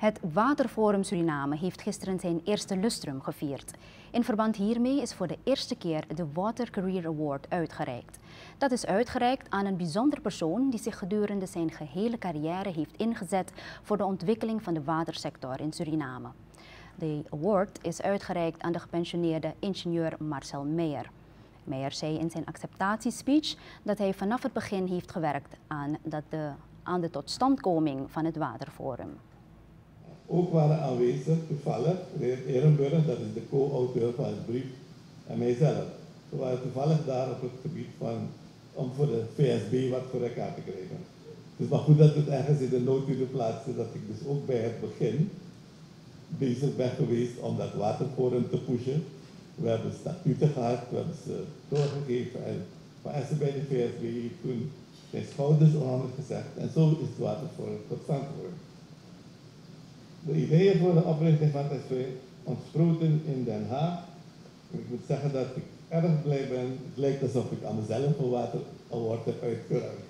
Het Waterforum Suriname heeft gisteren zijn eerste lustrum gevierd. In verband hiermee is voor de eerste keer de Water Career Award uitgereikt. Dat is uitgereikt aan een bijzonder persoon die zich gedurende zijn gehele carrière heeft ingezet voor de ontwikkeling van de watersector in Suriname. De award is uitgereikt aan de gepensioneerde ingenieur Marcel Meijer. Meijer zei in zijn acceptatiespeech dat hij vanaf het begin heeft gewerkt aan de totstandkoming van het Waterforum. Ook waren aanwezig toevallig de heer Ehrenburg, dat is de co-auteur van het brief, en mijzelf. We waren toevallig daar op het gebied om voor de VSB wat voor elkaar te krijgen. Het is maar goed dat het ergens in de noodhulen plaatste, dat ik dus ook bij het begin bezig ben geweest om dat Waterforum te pushen. We hebben statuten gehad, we hebben ze doorgegeven en waar ze bij de VSB heeft toen zijn schouders omhoog gezegd en zo is het Waterforum tot stand geworden. De ideeën voor de oprichting van het SV ontsproten in Den Haag. Ik moet zeggen dat ik erg blij ben. Het lijkt alsof ik aan mezelf een Water Award heb uitgereikt.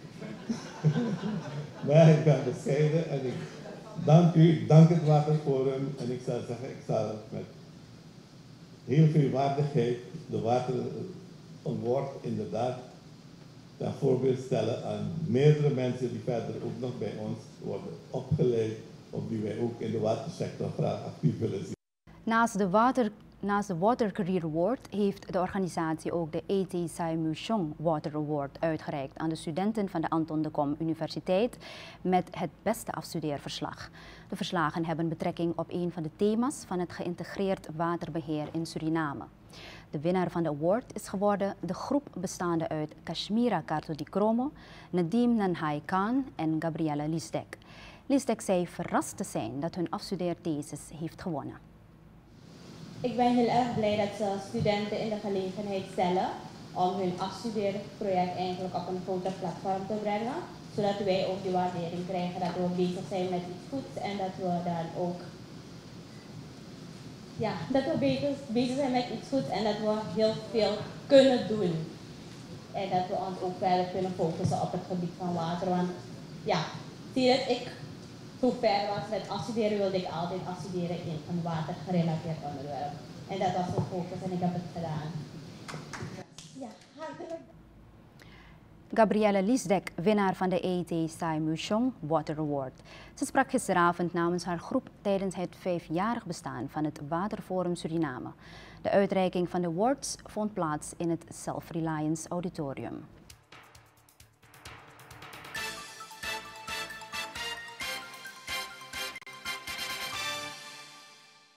Maar ik ben bescheiden en ik dank u, ik dank het Waterforum en ik zou zeggen, ik zal met heel veel waardigheid de Water Award inderdaad ten voorbeeld stellen aan meerdere mensen die verder ook nog bij ons worden opgeleid, of die wij ook in de watersector graag actief willen zien. Naast de Water Career Award heeft de organisatie ook de A.T. Sai Mu Chong Water Award uitgereikt aan de studenten van de Anton de Kom Universiteit met het beste afstudeerverslag. De verslagen hebben betrekking op een van de thema's van het geïntegreerd waterbeheer in Suriname. De winnaar van de award is geworden de groep bestaande uit Kashmira Kartodikromo, Nadim Nanhai Khan en Gabriella Lisdek. Lisdek zei verrast te zijn dat hun afstudeerthesis heeft gewonnen. Ik ben heel erg blij dat ze studenten in de gelegenheid stellen om hun afstudeerproject eigenlijk op een groter platform te brengen, zodat wij ook die waardering krijgen dat we bezig zijn met iets goeds en dat we dan ook dat we bezig zijn met iets goeds en dat we heel veel kunnen doen. En dat we ons ook verder kunnen focussen op het gebied van water. Want zie dat ik zo ver was met afstuderen, wilde ik altijd afstuderen in een watergerelateerd onderwerp. En dat was mijn focus en ik heb het gedaan. Ja, hartelijk. Gabriella Lisdek, winnaar van de A.T. Sai Mu Chong Water Award. Ze sprak gisteravond namens haar groep tijdens het 5-jarig bestaan van het Waterforum Suriname. De uitreiking van de awards vond plaats in het Self-Reliance Auditorium.